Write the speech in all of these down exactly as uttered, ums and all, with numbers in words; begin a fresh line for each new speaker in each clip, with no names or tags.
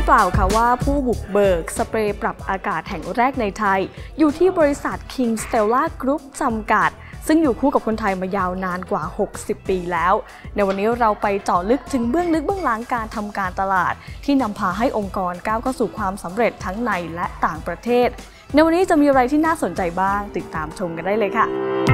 รือเปล่าคะว่าผู้บุกเบิกสเปรย์ปรับอากาศแห่งแรกในไทยอยู่ที่บริษัท King Stella Group จำกัดซึ่งอยู่คู่กับคนไทยมายาวนานกว่าหกสิบปีแล้วในวันนี้เราไปเจาะลึกถึงเบื้องลึกเบื้องหลังการทำการตลาดที่นำพาให้องค์กรก้าวเข้าสู่ความสำเร็จทั้งในและต่างประเทศในวันนี้จะมีอะไรที่น่าสนใจบ้างติดตามชมกันได้เลยค่ะ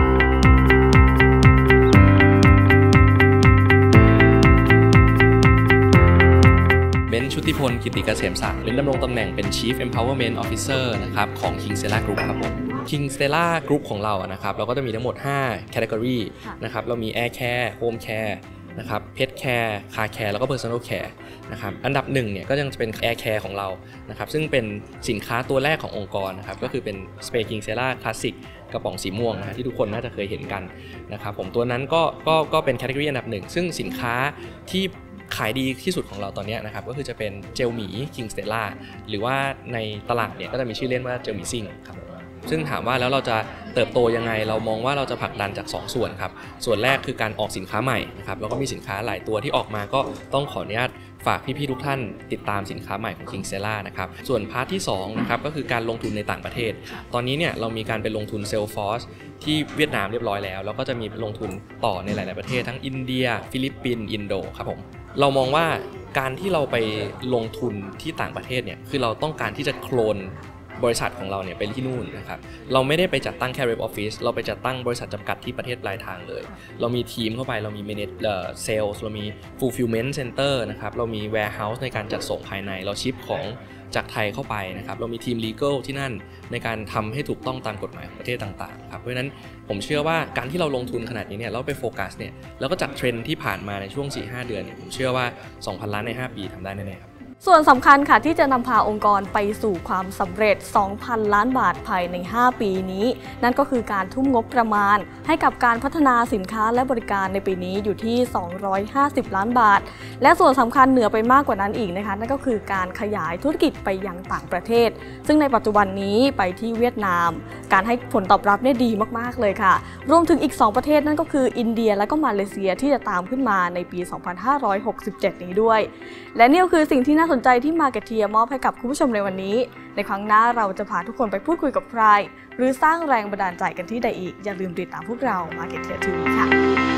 เบนซ์ ชุติพล กิติเกษมศักดิ์เป็นดำรงตำแหน่งเป็น Chief Empowerment Officer นะครับของ King Stella Group ครับผม King Stella Group ของเราอะนะครับเราก็จะมีทั้งหมดห้า category นะครับเรามี Air Care Home Care นะครับ Pet Care Car Care แล้วก็ Personal Care นะครับอันดับหนึ่งเนี่ยก็ยังจะเป็น Air Care ของเรานะครับซึ่งเป็นสินค้าตัวแรกขององค์กรนะครับก็คือเป็น Spray King Stella Classic กระป๋องสีม่วงนะที่ทุกคนน่าจะเคยเห็นกันนะครับผมตัวนั้นก็ก็ก็เป็น category อันดับหนึ่งซึ่งสินค้าที่ขายดีที่สุดของเราตอนนี้นะครับก็คือจะเป็นเจลหมี King Stella หรือว่าในตลาดเนี่ยก็จะมีชื่อเล่นว่าเจลหมีซิ่งครับซึ่งถามว่าแล้วเราจะเติบโตยังไงเรามองว่าเราจะผลักดันจากสองส่วนครับส่วนแรกคือการออกสินค้าใหม่นะครับแล้วก็มีสินค้าหลายตัวที่ออกมาก็ต้องขออนุญาตฝากพี่ๆทุกท่านติดตามสินค้าใหม่ของ King Stella นะครับส่วนพาร์ทที่สองนะครับก็คือการลงทุนในต่างประเทศตอนนี้เนี่ยเรามีการไปลงทุน Salesforce ที่เวียดนามเรียบร้อยแล้วแล้วก็จะมีลงทุนต่อในหลายๆประเทศทั้งอินเดียฟิลิปปินส์อินโดครับผมเรามองว่าการที่เราไปลงทุนที่ต่างประเทศเนี่ยคือเราต้องการที่จะโคลนบริษัทของเราเนี่ยไปที่นู่นนะครับเราไม่ได้ไปจัดตั้งแค่ Rep Office เราไปจัดตั้งบริษัทจำกัดที่ประเทศปลายทางเลยเรามีทีมเข้าไปเรามี Manage เอ่อ Sales เรามี Fulfillment Center นะครับเรามี Warehouse ในการจัดส่งภายในเราชิปของจากไทยเข้าไปนะครับเรามีทีม Legal ที่นั่นในการทำให้ถูกต้องตามกฎหมายของประเทศต่างๆครับเพราะฉะนั้นผมเชื่อว่าการที่เราลงทุนขนาดนี้เนี่ยเราไปโฟกัสเนี่ยแล้วก็จากเทรนด์ที่ผ่านมาในช่วง สี่ห้า เดือนเนี่ยผมเชื่อว่า สองพัน ล้านในห้าปีทำได้แน่ๆครับ
ส่วนสำคัญค่ะที่จะนำพาองค์กรไปสู่ความสำเร็จ สองพัน ล้านบาทภายในห้าปีนี้นั่นก็คือการทุ่มงบประมาณให้กับการพัฒนาสินค้าและบริการในปีนี้อยู่ที่สองร้อยห้าสิบล้านบาทและส่วนสำคัญเหนือไปมากกว่านั้นอีกนะคะนั่นก็คือการขยายธุรกิจไปยังต่างประเทศซึ่งในปัจจุบันนี้ไปที่เวียดนามการให้ผลตอบรับเนี่ยดีมากๆเลยค่ะรวมถึงอีกสองประเทศนั่นก็คืออินเดียและก็มาเลเซียที่จะตามขึ้นมาในปี สองพันห้าร้อยหกสิบเจ็ด นี้ด้วยและนี่ก็คือสิ่งที่น่าสนใจที่ Marketeer มอบให้กับคุณผู้ชมในวันนี้ในครั้งหน้าเราจะพาทุกคนไปพูดคุยกับใครหรือสร้างแรงบันดาลใจกันที่ใดอีกอย่าลืมติดตามพวกเรา Marketeer ที วี ค่ะ